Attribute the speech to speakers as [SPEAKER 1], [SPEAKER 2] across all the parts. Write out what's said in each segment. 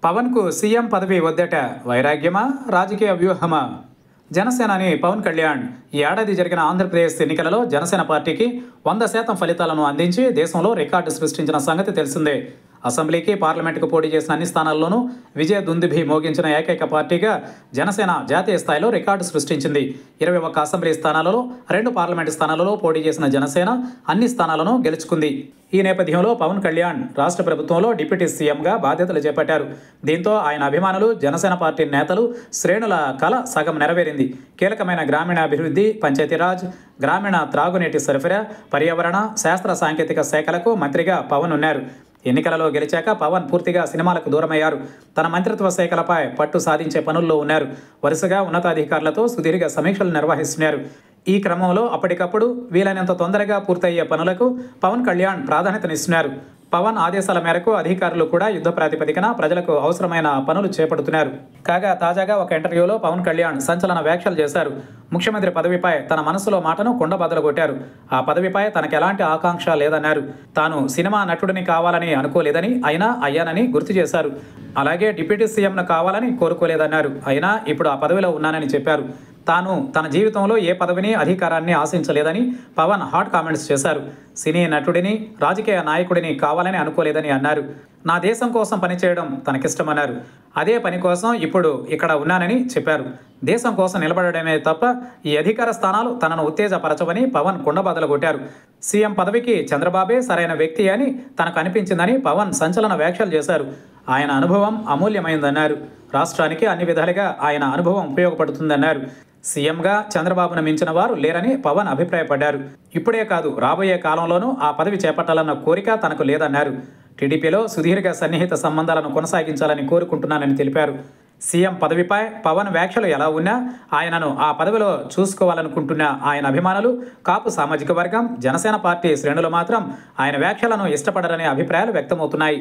[SPEAKER 1] పవన్కు CM పదవి వద్దట వైరాగ్యమా రాజకీయ వ్యూహమా? జనసేనాని పవన్ కళ్యాణ్ ఈ ఏడాది జరిగిన ఆంధ్రప్రదేశ్ ఎన్నికలలో జనసేన పార్టీకి 100% ఫలితాలను అందించి దేశంలో రికార్డు సృష్టించిన సంగతి తెలిసిందే. అసెంబ్లీకి పార్లమెంటుకు పోటీ చేసిన అన్ని స్థానాల్లోనూ విజయ దుందుభి మోగించిన ఏకైక పార్టీగా జనసేన జాతీయ స్థాయిలో రికార్డు సృష్టించింది. 21 అసెంబ్లీ స్థానాలలో 2 పార్లమెంటు స్థానాలలో పోటీ చేసిన జనసేన అన్ని స్థానాలను గెలుచుకుంది. ఈ నేపథ్యంలో పవన్ కళ్యాణ్ రాష్ట్ర ప్రభుత్వంలో డిప్యూటీ సీఎంగా బాధ్యతలు చేపట్టారు. దీంతో ఆయన అభిమానులు, జనసేన పార్టీ నేతలు, శ్రేణుల కల సగం నెరవేరింది. కీలకమైన గ్రామీణాభివృద్ధి, పంచాయతీరాజ్, గ్రామీణ త్రాగునీటి సరఫరా, పర్యావరణ, శాస్త్ర సాంకేతిక శాఖలకు మంత్రిగా పవన్ ఉన్నారు. ఎన్నికలలో గెలిచాక పవన్ పూర్తిగా సినిమాలకు దూరమయ్యారు. తన మంత్రిత్వ శాఖలపై పట్టు సాధించే పనుల్లో ఉన్నారు. వరుసగా ఉన్నతాధికారులతో సుదీర్ఘ సమీక్షలు నిర్వహిస్తున్నారు. ఈ క్రమంలో అప్పటికప్పుడు వీలైనంత తొందరగా పూర్తయ్యే పనులకు పవన్ కళ్యాణ్ ప్రాధాన్యతనిస్తున్నారు. పవన్ ఆదేశాల మేరకు అధికారులు కూడా యుద్ధ ప్రాతిపదికన ప్రజలకు అవసరమైన పనులు చేపడుతున్నారు. కాగా తాజాగా ఒక ఇంటర్వ్యూలో పవన్ కళ్యాణ్ సంచలన వ్యాఖ్యలు చేశారు. ముఖ్యమంత్రి పదవిపై తన మనసులో మాటను కుండబద్దలు కొట్టారు. ఆ పదవిపై తనకు ఎలాంటి ఆకాంక్ష లేదన్నారు. తాను సినిమా నటుడిని కావాలని అనుకోలేదని, అయినా అయ్యానని గుర్తు చేశారు. అలాగే డిప్యూటీ సీఎంను కావాలని కోరుకోలేదన్నారు. అయినా ఇప్పుడు ఆ పదవిలో ఉన్నానని చెప్పారు. తాను తన జీవితంలో ఏ పదవిని, అధికారాన్ని ఆశించలేదని పవన్ హాట్ కామెంట్స్ చేశారు. సినీ నటుడిని, రాజకీయ నాయకుడిని కావాలని అనుకోలేదని అన్నారు. నా దేశం కోసం పనిచేయడం తనకిష్టమన్నారు. అదే పని కోసం ఇప్పుడు ఇక్కడ ఉన్నానని చెప్పారు. దేశం కోసం నిలబడమే తప్ప ఈ అధికార స్థానాలు తనను ఉత్తేజపరచవని పవన్ కుండబద్దలు కొట్టారు. సీఎం పదవికి చంద్రబాబే సరైన వ్యక్తి అని తనకు అనిపించిందని పవన్ సంచలన వ్యాఖ్యలు చేశారు. ఆయన అనుభవం అమూల్యమైందన్నారు. రాష్ట్రానికి అన్ని విధాలుగా ఆయన అనుభవం ఉపయోగపడుతుందన్నారు. సీఎంగా చంద్రబాబును మించిన వారు లేరని పవన్ అభిప్రాయపడ్డారు. ఇప్పుడే కాదు, రాబోయే కాలంలోనూ ఆ పదవి చేపట్టాలన్న కోరిక తనకు లేదన్నారు. టీడీపీలో సుదీర్ఘ సన్నిహిత సంబంధాలను కొనసాగించాలని కోరుకుంటున్నానని తెలిపారు. సీఎం పదవిపై పవన్ వ్యాఖ్యలు ఎలా ఉన్నా ఆయనను ఆ పదవిలో చూసుకోవాలనుకుంటున్న ఆయన అభిమానులు, కాపు సామాజిక వర్గం, జనసేన పార్టీ శ్రేణులు మాత్రం ఆయన వ్యాఖ్యలను ఇష్టపడరనే అభిప్రాయాలు వ్యక్తమవుతున్నాయి.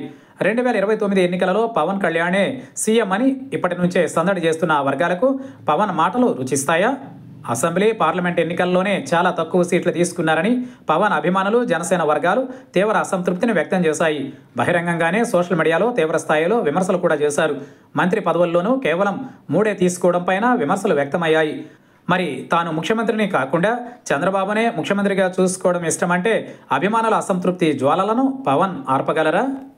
[SPEAKER 1] 2029 ఎన్నికలలో పవన్ కళ్యాణే సీఎం అని ఇప్పటి నుంచే సందడి చేస్తున్న వర్గాలకు పవన్ మాటలు రుచిస్తాయా? అసెంబ్లీ, పార్లమెంట్ ఎన్నికల్లోనే చాలా తక్కువ సీట్లు తీసుకున్నారని పవన్ అభిమానులు, జనసేన వర్గాలు తీవ్ర అసంతృప్తిని వ్యక్తం చేశాయి. బహిరంగంగానే సోషల్ మీడియాలో తీవ్ర స్థాయిలో విమర్శలు కూడా చేశారు. మంత్రి పదవుల్లోనూ కేవలం 3 తీసుకోవడం పైన విమర్శలు వ్యక్తమయ్యాయి. మరి తాను ముఖ్యమంత్రిని కాకుండా చంద్రబాబునే ముఖ్యమంత్రిగా చూసుకోవడం ఇష్టమంటే అభిమానుల అసంతృప్తి జ్వాలలను పవన్ ఆర్పగలరా?